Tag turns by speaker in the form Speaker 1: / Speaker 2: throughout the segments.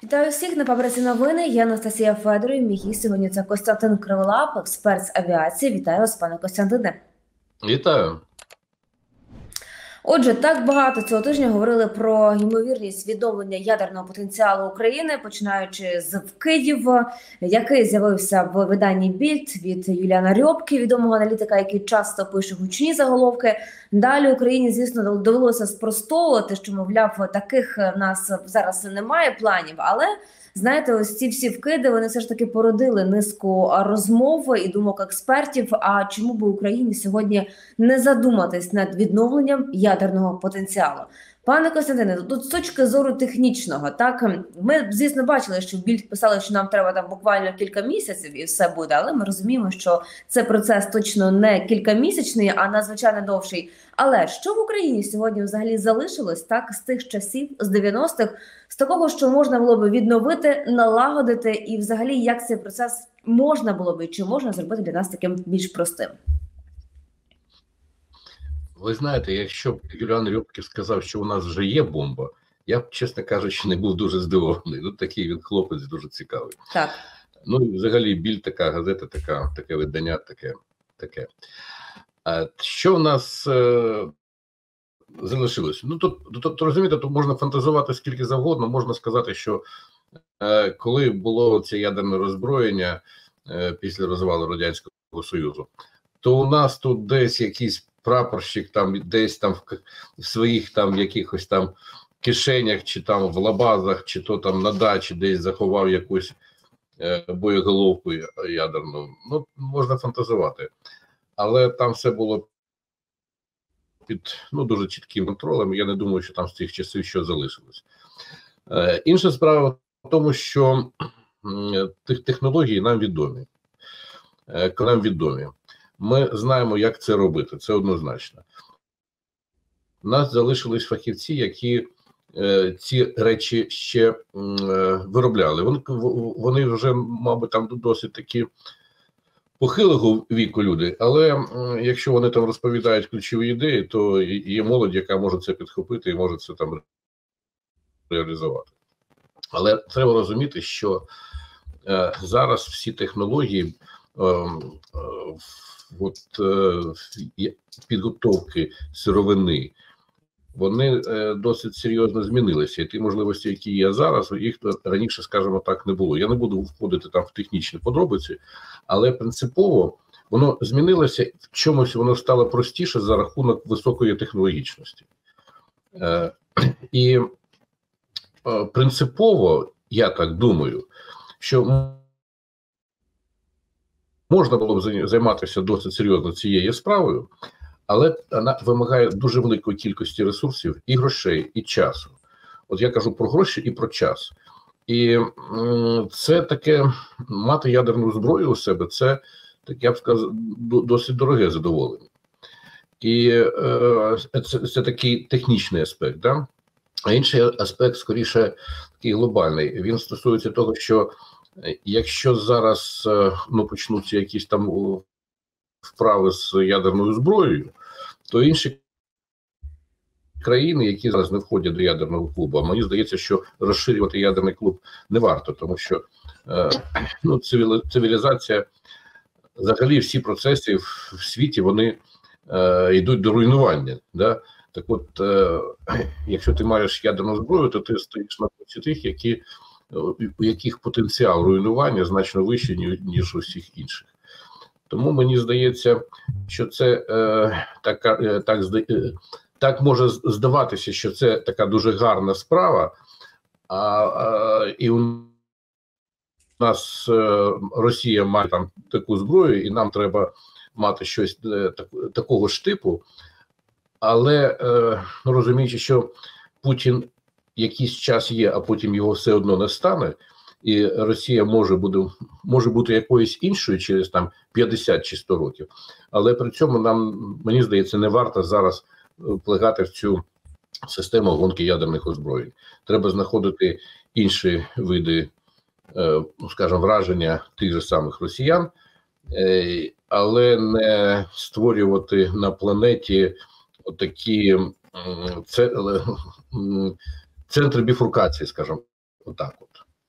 Speaker 1: Вітаю всіх на паперці новини. Я Анастасія Федоров. Мій гість сьогодні це Костянтин Криволап, експерт з авіації. Вітаю вас, пане Костянтине.
Speaker 2: Вітаю.
Speaker 1: Отже, так багато цього тижня говорили про ймовірність відновлення ядерного потенціалу України, починаючи з вкидів, який з'явився в виданні Більд від Юліана Рьопки, відомого аналітика, який часто пише гучні заголовки. Далі Україні, звісно, довелося спростовувати, що, мовляв, таких в нас зараз немає планів, але знаєте, ось ці всі вкиди, вони все ж таки породили низку розмов і думок експертів. А чому би Україні сьогодні не задуматись над відновленням ядерного потенціалу? Пане Костянтине, тут з точки зору технічного, так, ми, звісно, бачили, що в Більд писали, що нам треба там буквально кілька місяців і все буде, але ми розуміємо, що це процес точно не кількамісячний, а надзвичайно довший. Але що в Україні сьогодні взагалі залишилось, так, з тих часів, з 90-х, з такого, що можна було би відновити, налагодити, і взагалі як цей процес можна було би, чи можна зробити для нас таким більш простим?
Speaker 2: Ви знаєте, якщо б Юліан Рьопків сказав, що у нас вже є бомба, я б, чесно кажучи, не був дуже здивований. Ну, такий він хлопець дуже цікавий.
Speaker 1: Так.
Speaker 2: Ну, і взагалі, Більд, така газета, таке видання, таке. А що в нас залишилось? Ну, тут розумієте, тут можна фантазувати скільки завгодно, можна сказати, що коли було це ядерне роззброєння після розвалу Радянського Союзу, то у нас тут десь якийсь прапорщик там десь там в своїх там якихось там кишенях, чи там в лабазах, чи то там на дачі десь заховав якусь боєголовку ядерну. Ну, можна фантазувати. Але там все було під дуже чітким контролем. Я не думаю, що там з тих часів що залишилось. Інша справа в тому, що технології нам відомі. Ми знаємо, як це робити, це однозначно. У нас залишились фахівці, які ці речі ще виробляли. Вони вже, мабуть, там досить такі похилого віку люди, але якщо вони там розповідають ключові ідеї, то є молодь, яка може це підхопити і може це там реалізувати. Але треба розуміти, що зараз всі технології підготовки сировини, вони досить серйозно змінилися. І ті можливості, які є зараз, їх раніше, скажімо так, не було. Я не буду входити там в технічні подробиці, але принципово воно змінилося, в чомусь воно стало простіше за рахунок високої технологічності. І принципово, я так думаю, що можна було б займатися досить серйозно цією справою, але вона вимагає дуже великої кількості ресурсів і грошей, і часу. От я кажу про гроші і про час. І це таке, мати ядерну зброю у себе, це, так я б сказав, досить дороге задоволення. І це такий технічний аспект, да? А інший аспект, скоріше, такий глобальний. Він стосується того, що якщо зараз почнуться якісь там вправи з ядерною зброєю, то інші країни, які зараз не входять до ядерного клубу, а мені здається, що розширювати ядерний клуб не варто, тому що цивілізація, взагалі всі процеси в світі, вони йдуть до руйнування. Да? Так от, якщо ти маєш ядерну зброю, то ти стоїш на боці тих, у яких потенціал руйнування значно вищий, ніж у всіх інших. Тому мені здається, що це так може здаватися, що це така дуже гарна справа, і у нас Росія має там таку зброю, і нам треба мати щось такого ж типу. Але розуміючи, що Путін якийсь час є, а потім його все одно не стане, і Росія може бути якоюсь іншою через там 50 чи 100 років, але при цьому мені здається, не варто зараз впливати в цю систему гонки ядерних озброєнь. Треба знаходити інші види, скажімо, враження тих же самих росіян, але не створювати на планеті такі центри біфуркації, скажімо, отак от.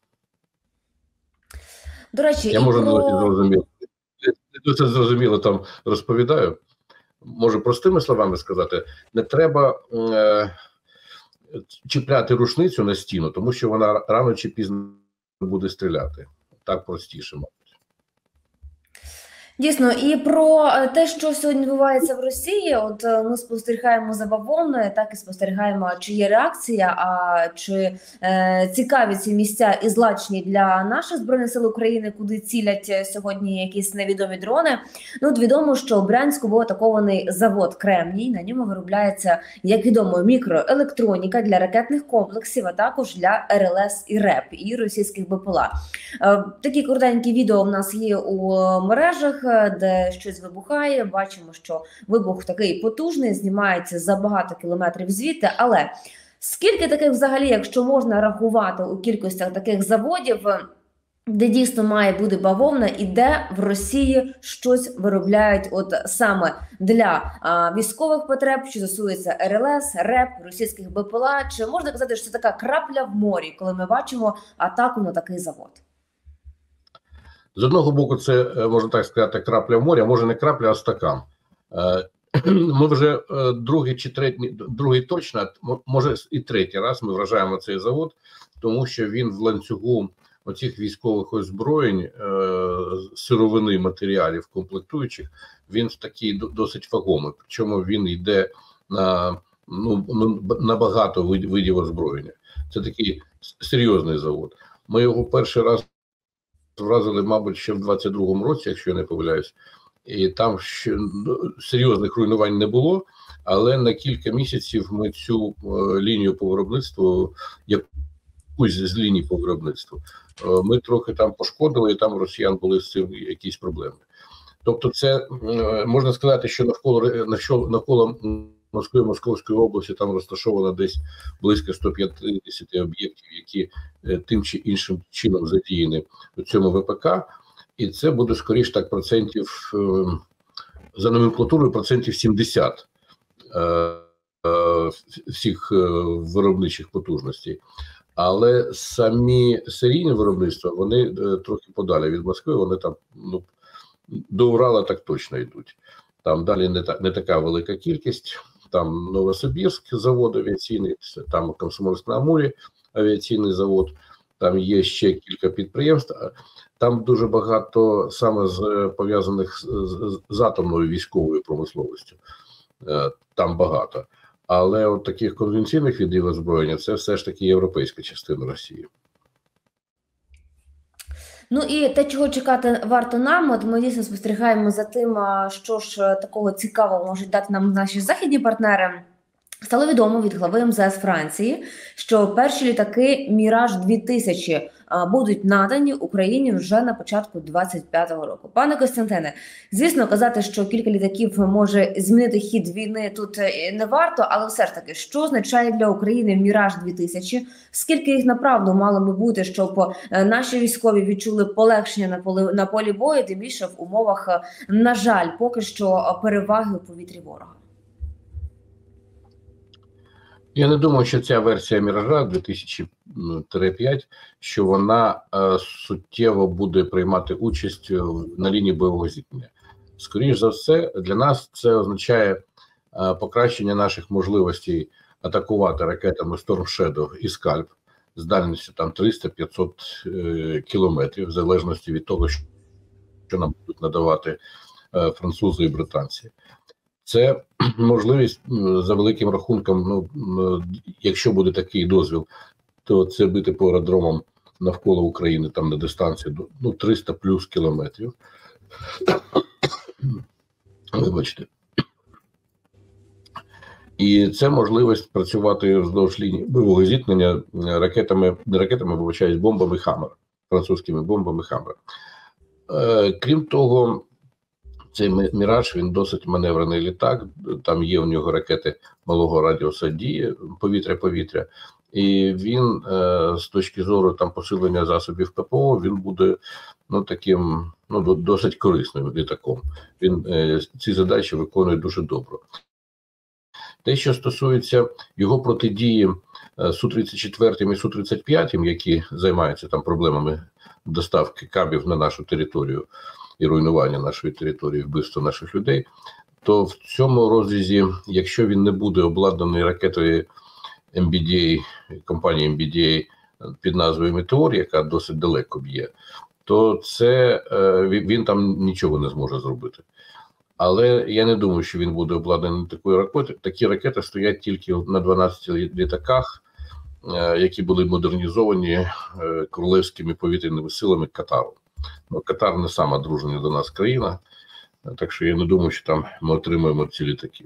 Speaker 1: До речі,
Speaker 2: Я
Speaker 1: і
Speaker 2: можу
Speaker 1: про...
Speaker 2: не дуже зрозуміло там розповідаю. Можу простими словами сказати, не треба чіпляти рушницю на стіну, тому що вона рано чи пізно буде стріляти. Так простіше.
Speaker 1: Дійсно, і про те, що сьогодні відбувається в Росії, от ми спостерігаємо за бавовною, так і спостерігаємо, чи є реакція, а чи цікаві ці місця і злачні для наших Збройних сил України, куди цілять сьогодні якісь невідомі дрони. Ну, от відомо, що у Брянську був атакований завод «Кремній», на ньому виробляється, як відомо, мікроелектроніка для ракетних комплексів, а також для РЛС і РЕП, і російських БПЛА. Такі коротенькі відео в нас є у мережах, де щось вибухає. Бачимо, що вибух такий потужний, знімається за багато кілометрів звідти. Але скільки таких взагалі, якщо можна рахувати у кількостях таких заводів, де дійсно має бути бавовна, і де в Росії щось виробляють от саме для військових потреб, що стосується РЛС, РЕП, російських БПЛА? Чи можна казати, що це така крапля в морі, коли ми бачимо атаку на такий завод?
Speaker 2: З одного боку, це, можна так сказати, крапля в морі, а може не крапля, а стакан. Ми вже другий точно, може і третій раз ми вражаємо цей завод, тому що він в ланцюгу оцих військових озброєнь, сировини матеріалів комплектуючих, він такий досить вагомий. Причому він йде на багато видів озброєння. Це такий серйозний завод. Ми його перший раз вразили, мабуть, ще в 22-му році, якщо я не помиляюсь, і там ще серйозних руйнувань не було, але на кілька місяців ми цю лінію по виробництву, якусь з ліній по виробництву, ми трохи там пошкодили, і там у росіян були з цим якісь проблеми. Тобто це, можна сказати, що навколо Москви, Московської області там розташовано десь близько 150 об'єктів, які тим чи іншим чином задіяні у цьому ВПК, і це буде скоріш так процентів, за номенклатурою, процентів 70 всіх виробничих потужностей. Але самі серійні виробництва, вони трохи подалі від Москви, вони там до Урала так точно йдуть. Там далі не така велика кількість. Там Новосибірськ завод авіаційний, там Комсомольськ-на-Амурі авіаційний завод, там є ще кілька підприємств. Там дуже багато саме пов'язаних з атомною військовою промисловістю. Там багато. Але от таких конвенційних видів озброєння це все ж таки європейська частина Росії.
Speaker 1: Ну і те, чого чекати варто нам, от ми дійсно спостерігаємо за тим, що ж такого цікавого можуть дати нам наші західні партнери. Стало відомо від глави МЗС Франції, що перші літаки «Міраж-2000» будуть надані Україні вже на початку 25-го року. Пане Костянтине, звісно, казати, що кілька літаків може змінити хід війни тут не варто, але все ж таки, що означає для України «Міраж-2000», скільки їх направду мало би бути, щоб наші військові відчули полегшення на полі бою, тим більше в умовах, на жаль, поки що переваги у повітрі ворога?
Speaker 2: Я не думаю, що ця версія «Міража» 2000-5, що вона суттєво буде приймати участь на лінії бойового зіткнення. Скоріше за все, для нас це означає покращення наших можливостей атакувати ракетами Storm Shadow і Scalp з дальністю там 300-500 кілометрів, в залежності від того, що нам будуть надавати французи і британці. Це можливість, за великим рахунком, якщо буде такий дозвіл, то це бити по аеродромам навколо України, там на дистанції 300 плюс кілометрів. Вибачте. І це можливість працювати вздовж лінії бойового зіткнення бомбами «Хаммер», французькими бомбами «Хаммер». Крім того, цей «Міраж», він досить маневрений літак, там є у нього ракети малого радіуса дії, повітря-повітря, і він з точки зору там посилення засобів ППО, він буде таким досить корисним літаком. Він ці задачі виконує дуже добре. Те, що стосується його протидії Су-34 і Су-35, які займаються там проблемами доставки кабів на нашу територію і руйнування нашої території, вбивства наших людей, то в цьому розрізі, якщо він не буде обладнаний ракетою MBDA, компанії MBDA під назвою Метеор, яка досить далеко б'є, то це він там нічого не зможе зробити. Але я не думаю, що він буде обладнаний такою ракетою. Такі ракети стоять тільки на 12 літаках, які були модернізовані королевськими повітряними силами Катару. Ну, Катар не сама дружня до нас країна, так що я не думаю, що там ми отримаємо ці літаки.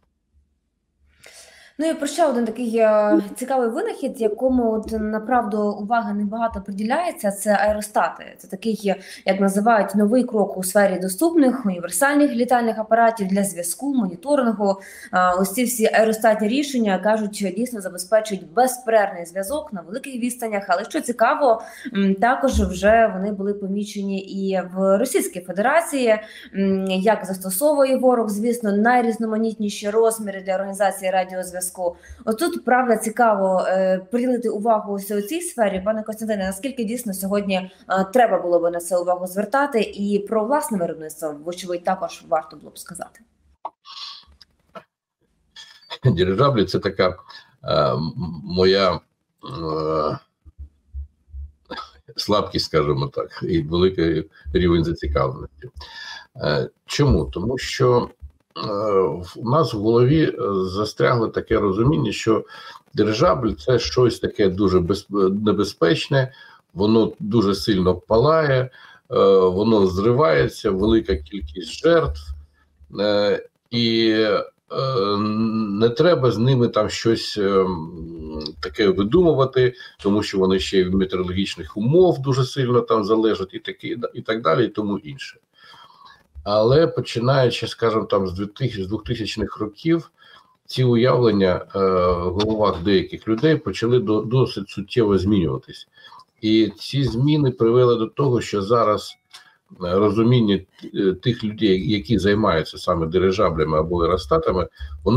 Speaker 1: Ну і про ще один такий цікавий винахід, якому от направду уваги небагато приділяється, це аеростати. Це такий, як називають, новий крок у сфері доступних універсальних літальних апаратів для зв'язку, моніторингу. Ось ці всі аеростатні рішення, кажуть, дійсно забезпечують безперервний зв'язок на великих відстанях. Але що цікаво, також вже вони були помічені і в Російській Федерації, як застосовує ворог, звісно, найрізноманітніші розміри для організації радіозв'язку. Ось тут, правда, цікаво приділити увагу ось у цій сфері. Пане Костянтине, наскільки дійсно сьогодні треба було би на це увагу звертати, і про власне виробництво, вочевидь, також варто було б сказати?
Speaker 2: Дирижаблі – це така моя слабкість, скажімо так, і великий рівень зацікавленості. Чому? Тому що у нас в голові застрягло таке розуміння, що дирижабль – це щось таке дуже небезпечне, воно дуже сильно палає, воно зривається, велика кількість жертв, і не треба з ними там щось таке видумувати, тому що вони ще й від метеорологічних умов дуже сильно там залежать і так далі, і тому інше. Але починаючи, скажімо, там з 2000-х років, ці уявлення в головах деяких людей почали досить суттєво змінюватись. І ці зміни привели до того, що зараз розуміння тих людей, які займаються саме дирижаблями або аеростатами, воно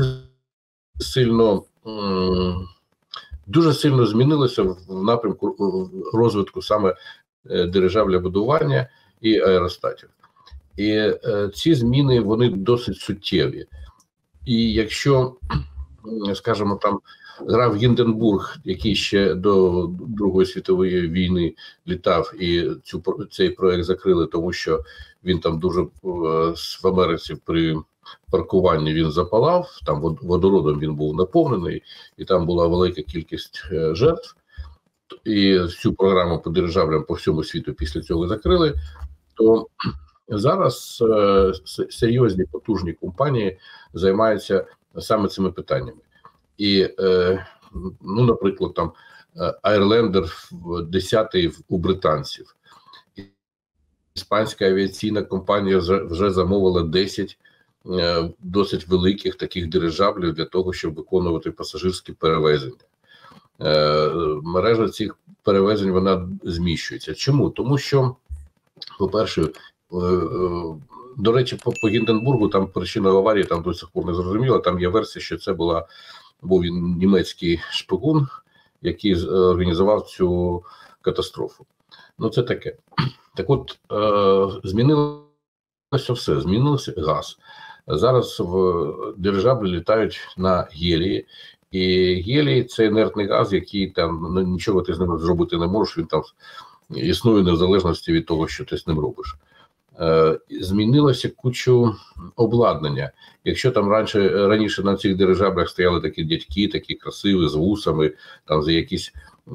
Speaker 2: дуже сильно змінилося в напрямку розвитку саме дирижаблебудування і аеростатів. І ці зміни, вони досить суттєві. І якщо, скажімо, там граф Гінденбург, який ще до Другої світової війни літав, і цей проект закрили, тому що він там дуже в Америці при паркуванні він запалав, там водородом він був наповнений, і там була велика кількість жертв, і всю програму по дирижаблям по всьому світу після цього закрили, то зараз серйозні потужні компанії займаються саме цими питаннями. І, ну, наприклад, там Айрлендер 10-й у британців. Іспанська авіаційна компанія вже замовила 10 досить великих таких дирижаблів для того, щоб виконувати пасажирські перевезення. Мережа цих перевезень, вона зміщується. Чому? Тому що, по-перше, до речі, по Гінденбургу там причина аварії там до сих пор не зрозуміла. Там є версія, що це був він німецький шпигун, який організував цю катастрофу. Ну, це таке. Так от, змінилося все, змінився газ. Зараз в дирижаблі літають на гелії, і гелій – це інертний газ, який там, нічого ти з ним зробити не можеш, він там існує незалежності від того, що ти з ним робиш. Змінилося кучу обладнання. Якщо там раніше на цих дирижаблях стояли такі дядьки, такі красиві, з вусами, там за якісь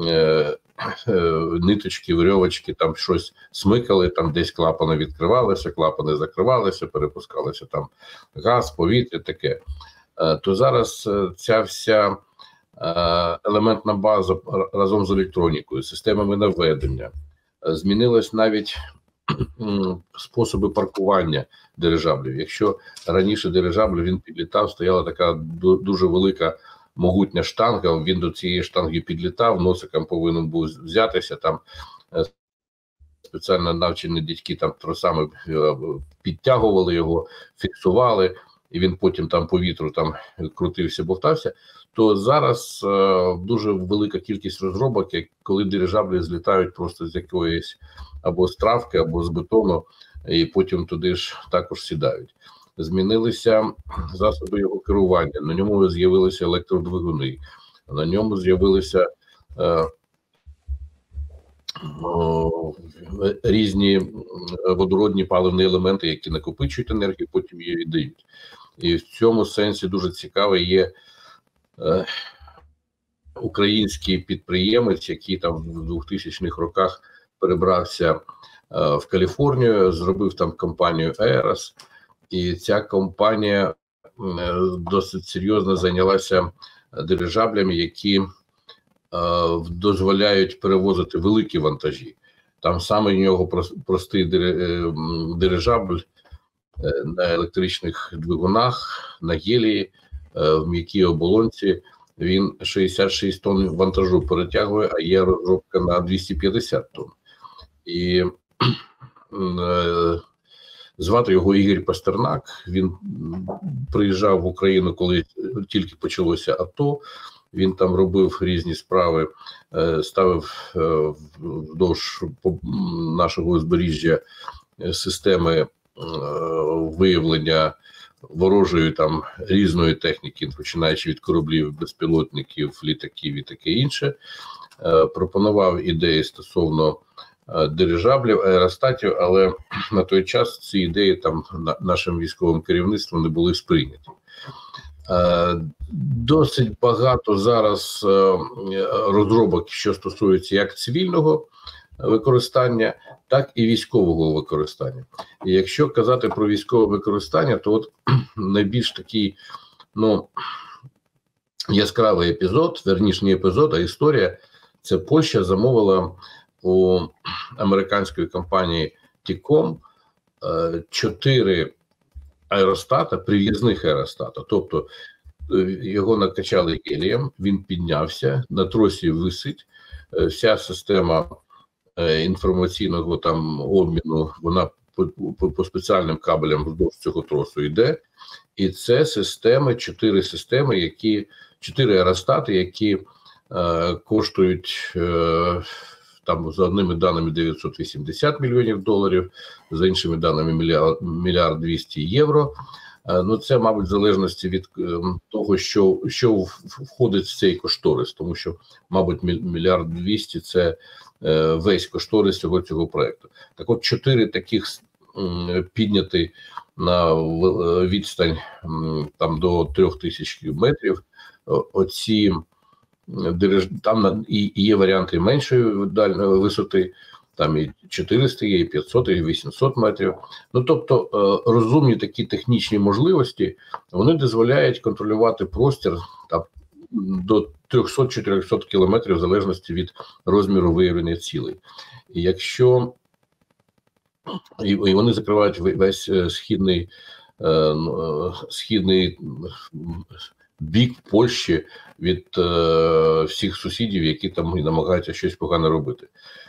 Speaker 2: ниточки, вирьовочки, там щось смикали, там десь клапани відкривалися, клапани закривалися, перепускалися там газ, повітря, таке. То зараз ця вся елементна база разом з електронікою, системами наведення, змінилось навіть способи паркування дирижаблів. Якщо раніше дирижабль, він підлітав, стояла така дуже велика могутня штанга, він до цієї штанги підлітав, носиком повинен був взятися, там спеціально навчені дядьки там тросами підтягували його, фіксували, і він потім там по вітру там крутився, бовтався, то зараз дуже велика кількість розробок, коли дирижаблі злітають просто з якоїсь або з травки, або з бетону, і потім туди ж також сідають. Змінилися засоби його керування, на ньому з'явилися електродвигуни, на ньому з'явилися різні водородні паливні елементи, які накопичують енергію, потім її віддають. І в цьому сенсі дуже цікавий є український підприємець, який там в 2000-х роках перебрався в Каліфорнію, зробив там компанію Aeros, і ця компанія досить серйозно зайнялася дирижаблями, які дозволяють перевозити великі вантажі. Там саме в нього простий дирижабль на електричних двигунах, на гелії, в м'якій оболонці. Він 66 тонн вантажу перетягує, а є розробка на 250 тонн. І звати його Ігор Пастернак. Він приїжджав в Україну, коли тільки почалося АТО. Він там робив різні справи, ставив вдовж нашого узбережжя системи виявлення ворожої там різної техніки, починаючи від кораблів, безпілотників, літаків і таке інше. Пропонував ідеї стосовно дирижаблів, аеростатів, але на той час ці ідеї там нашим військовим керівництвом не були сприйняті. Досить багато зараз розробок, що стосується як цивільного використання, так і військового використання. І якщо казати про військове використання, то от найбільш такий, яскравий епізод, верніше не епізод, а історія, це Польща замовила у американської компанії T-Com 4 аеростата, прив'язних аеростата. Тобто його накачали гелієм, він піднявся, на тросі висить, вся система інформаційного там обміну, вона по спеціальним кабелям вздовж цього тросу йде. І це системи, 4 системи, 4 аеростати, які коштують там за одними даними 980 мільйонів доларів, за іншими даними мільярд 200 євро. Це, мабуть, в залежності від того, що входить в цей кошторис, тому що, мабуть, мільярд 200 – це весь кошторис цього проєкту. Так от, 4 таких підняти на відстань там до 3000 метрів. Оці там і є варіанти меншої висоти, там і 400 є, і 500, і 800 метрів. Тобто розумні такі технічні можливості, вони дозволяють контролювати простір там до 300-400 кілометрів в залежності від розміру виявлення цілей. І якщо і вони закривають весь східний бік Польщі від всіх сусідів, які там намагаються щось погане робити.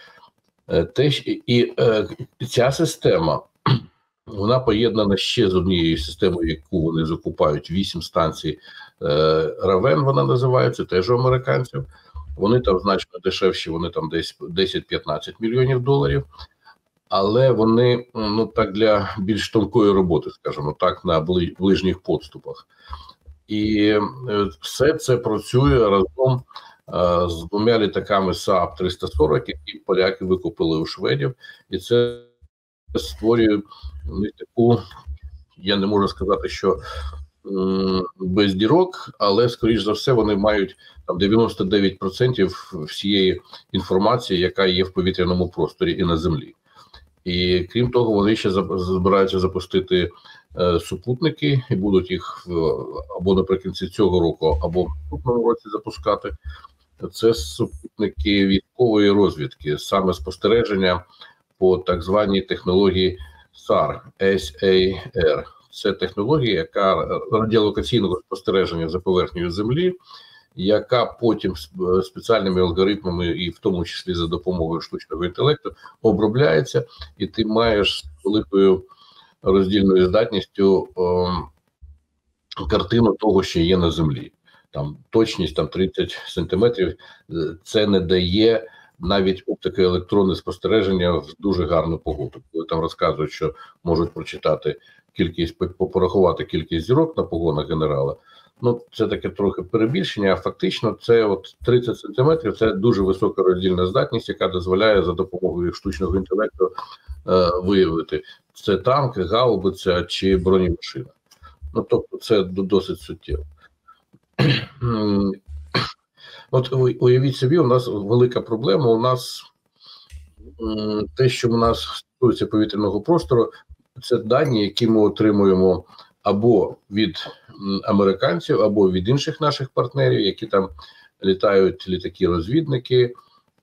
Speaker 2: Ця система, вона поєднана ще з однією системою, яку вони закупають, 8 станцій Равен, вона називається, теж у американців. Вони там значно дешевші, вони там десь 10-15 мільйонів доларів. Але вони, так, для більш тонкої роботи, скажімо так, на ближніх підступах. І все це працює разом з 2 літаками СААП-340, які поляки викупили у шведів. І це створює таку, я не можу сказати, що без дірок, але, скоріш за все, вони мають там 99% всієї інформації, яка є в повітряному просторі і на землі. І крім того, вони ще збираються запустити супутники, і будуть їх або наприкінці цього року, або в наступному році запускати. Це супутники військової розвідки, саме спостереження по так званій технології SAR, SAR. Це технологія, яка радіолокаційного спостереження за поверхнею Землі, яка потім спеціальними алгоритмами, і в тому числі за допомогою штучного інтелекту, обробляється, і ти маєш з великою роздільною здатністю картину того, що є на землі. Там точність там 30 сантиметрів, це не дає навіть оптика електронне спостереження в дуже гарну погоду. Коли там розказують, що можуть прочитати кількість, порахувати кількість зірок на погонах генерала, ну це таке трохи перебільшення, а фактично це от 30 сантиметрів, це дуже висока роздільна здатність, яка дозволяє за допомогою штучного інтелекту виявити, це танк, гаубиця чи бронемашина. Ну, тобто це досить суттєво. От уявіть собі, у нас велика проблема, у нас те, що у нас стосується повітряного простору, це дані, які ми отримуємо або від американців, або від інших наших партнерів, які там літають літаки-розвідники,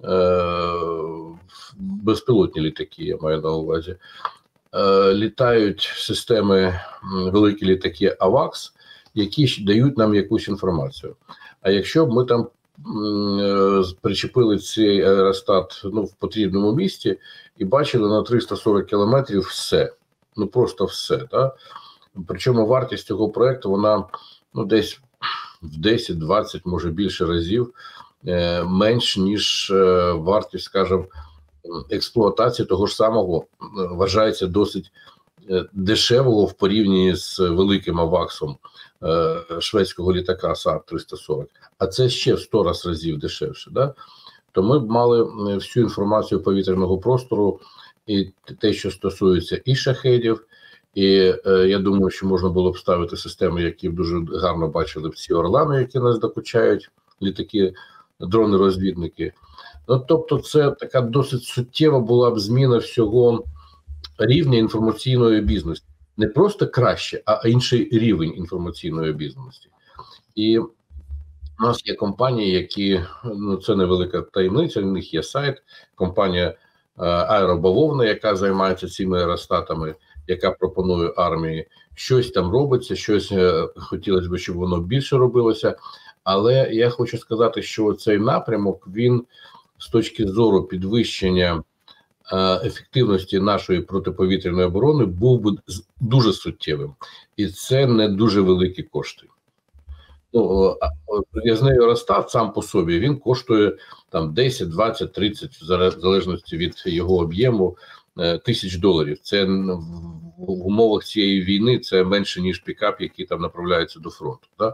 Speaker 2: безпілотні літаки, я маю на увазі, літають системи, великі літаки AWACS, які дають нам якусь інформацію. А якщо б ми там причепили цей аеростат в потрібному місці і бачили на 340 кілометрів все, ну просто все, так? Причому вартість цього проєкту, вона десь в 10-20, може більше разів менш, ніж вартість, скажімо, експлуатації того ж самого, вважається досить дешевого в порівнянні з великим аваксом шведського літака СААБ-340, а це ще в 100 разів дешевше. Да? То ми б мали всю інформацію повітряного простору, і те, що стосується і шахедів, і я думаю, що можна було б ставити системи, які б дуже гарно бачили б ці орлани, які нас докучають, літаки, дрони-розвідники. Ну, тобто це така досить суттєва була б зміна всього рівня інформаційної бізнесу. Не просто краще, а інший рівень інформаційної бізнесу. І у нас є компанії, які, це невелика таємниця, у них є сайт, компанія Аеробавовна, яка займається цими аеростатами, яка пропонує армії. Щось там робиться, щось хотілося б, щоб воно більше робилося. Але я хочу сказати, що цей напрямок, він з точки зору підвищення ефективності нашої протиповітряної оборони був би дуже суттєвим. І це не дуже великі кошти. Прив'язний аеростат сам по собі, він коштує там 10, 20, 30, в залежності від його об'єму, $1000. Це в умовах цієї війни це менше, ніж пікап, який там направляється до фронту. Да?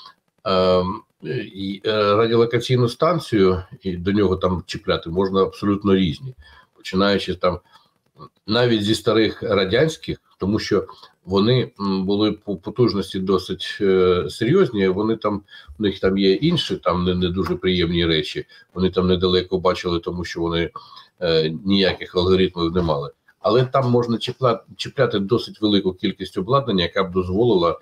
Speaker 2: І радіолокаційну станцію, і до нього там чіпляти можна абсолютно різні. Починаючи там навіть зі старих радянських, тому що вони були по потужності досить серйозні, вони там, у них там є інші, там не дуже приємні речі, вони там недалеко бачили, тому що вони ніяких алгоритмів не мали. Але там можна чіпляти досить велику кількість обладнання, яка б дозволила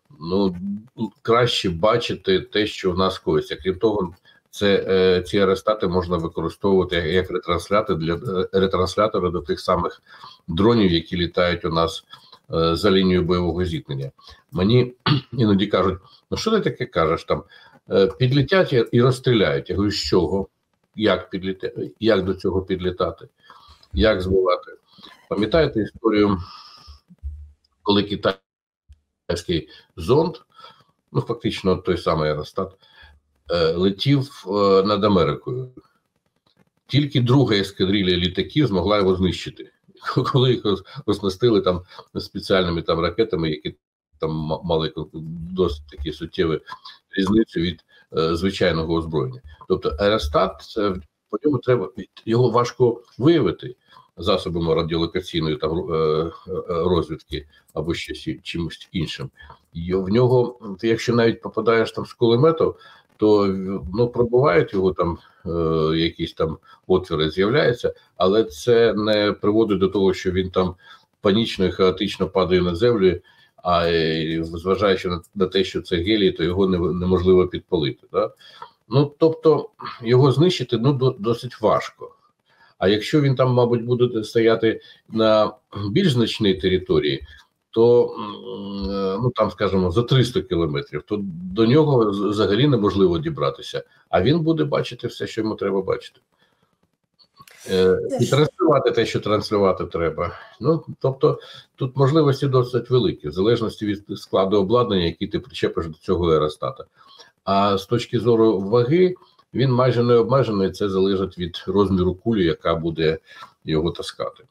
Speaker 2: краще бачити те, що в нас коїться. Крім того, ці аеростати можна використовувати як ретранслятори до тих самих дронів, які літають у нас за лінією бойового зіткнення. Мені іноді кажуть, що ти таке кажеш, там підлетять і розстріляють. Я говорю, з чого? Як підлітати? Як до цього підлітати? Як збивати? Пам'ятаєте історію, коли китайський зонд, фактично той самий аеростат, летів над Америкою. Тільки друга ескадрилля літаків змогла його знищити. Коли їх оснастили там спеціальними там ракетами, які там мали досить такі суттєві різницю від звичайного озброєння. Тобто аеростат, по ньому треба, його важко виявити засобами радіолокаційної там розвідки або ще чимось іншим. І в нього, ти якщо навіть попадаєш там з кулемету, то пробувають його там якісь там отвори з'являються, але це не приводить до того, що він там панічно і хаотично падає на землю, а зважаючи на те, що це гелій, то його неможливо підпалити. Да? Тобто його знищити досить важко. А якщо він там, мабуть, буде стояти на більш значній території, то, там, скажімо, за 300 кілометрів, то до нього взагалі неможливо дібратися. А він буде бачити все, що йому треба бачити. І транслювати те, що транслювати треба. Ну, тобто, тут можливості досить великі, в залежності від складу обладнання, який ти причепиш до цього аеростата. А з точки зору ваги, він майже не обмежений, це залежить від розміру кулі, яка буде його таскати.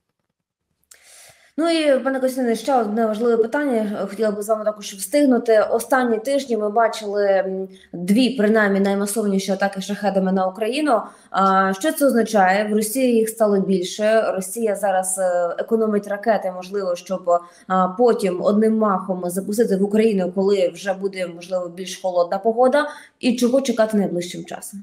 Speaker 1: Ну і, пане Костяне, ще одне важливе питання. Хотіла б з вами також встигнути. Останні тижні ми бачили дві, принаймні, наймасовніші атаки шахедами на Україну. Що це означає? В Росії їх стало більше. Росія зараз економить ракети, можливо, щоб потім одним махом запустити в Україну, коли вже буде, можливо, більш холодна погода. І чого чекати найближчим часом?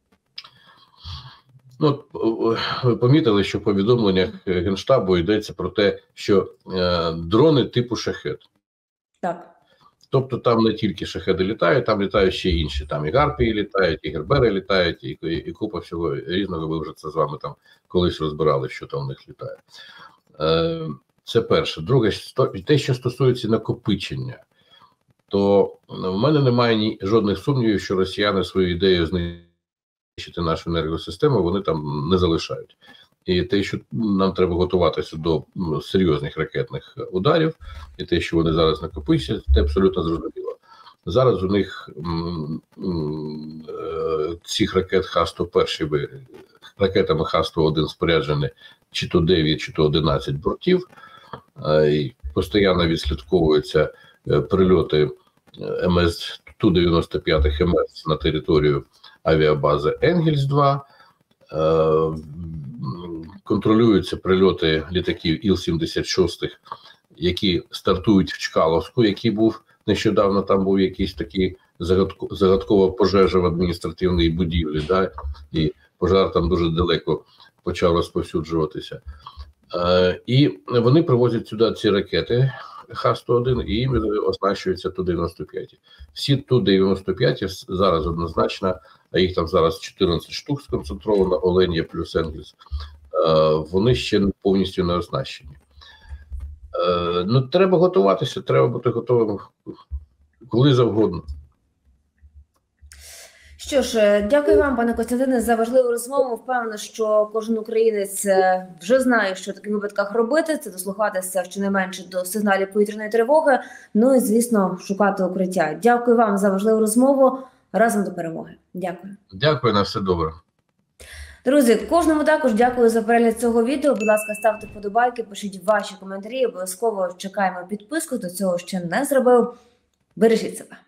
Speaker 2: Ну, ви помітили, що в повідомленнях Генштабу йдеться про те, що дрони типу шахед.
Speaker 1: Так.
Speaker 2: Тобто там не тільки шахеди літають, там літають ще інші. Там і гарпії літають, і гербери літають, і купа всього різного. Ви вже це з вами там колись розбирали, що там в них літає. Це перше. Друге, те, що стосується накопичення, то в мене немає жодних сумнівів, що росіяни свою ідею знищити нашу енергосистему, вони там не залишають. І те, що нам треба готуватися до серйозних ракетних ударів, і те, що вони зараз накопичують, це абсолютно зрозуміло. Зараз у них цих ракет Х-101, ракетами Х-101 споряджені чи то 9, чи то 11 бортів, і постійно відслідковуються прильоти МС, Ту-95 МС на територію авіабази Енгельс-2, контролюються прильоти літаків Іл-76, які стартують в Чкаловську, який був нещодавно, там був якийсь такий загадкова пожежа в адміністративній будівлі, да? І пожар там дуже далеко почав розповсюджуватися. І вони привозять сюди ці ракети Х-101 і їм оснащуються Ту-95. Всі Ту-95 зараз однозначно, а їх там зараз 14 штук сконцентровано, Оленя плюс Енгельс, вони ще повністю не оснащені. Ну, треба готуватися, треба бути готовим коли завгодно.
Speaker 1: Що ж, дякую вам, пане Костянтине, за важливу розмову. Впевнена, що кожен українець вже знає, що в таких випадках робити. Це дослухатися щонайменше до сигналів повітряної тривоги. Ну і, звісно, шукати укриття. Дякую вам за важливу розмову. Разом до перемоги. Дякую.
Speaker 2: Дякую, на все добре.
Speaker 1: Друзі, кожному також дякую за перегляд цього відео. Будь ласка, ставте вподобайки, пишіть ваші коментарі. Обов'язково чекаємо підписку, хто цього ще не зробив. Бережіть себе.